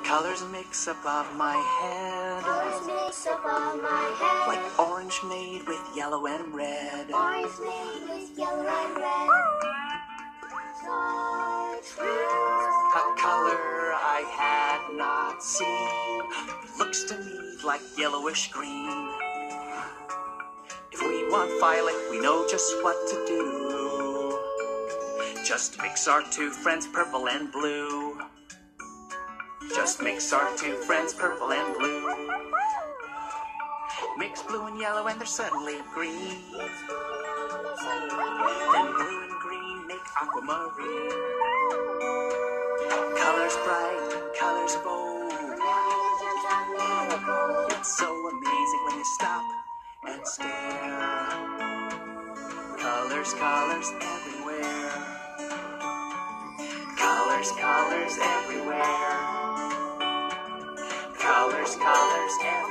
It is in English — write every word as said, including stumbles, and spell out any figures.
Colors mix above my head. Colors mix above my head. Like orange made with yellow and red. Orange made with yellow and red. A color I had not seen. Looks to me like yellowish green. If we want violet, we know just what to do. Just mix our two friends purple and blue. Just mix our two friends purple and blue. Mix blue and yellow and they're suddenly green. Then blue and green make aquamarine. Colors bright, colors bold. It's so amazing when you stop and stare. Colors, colors everywhere. Colors, colors everywhere. Colors, colors everywhere.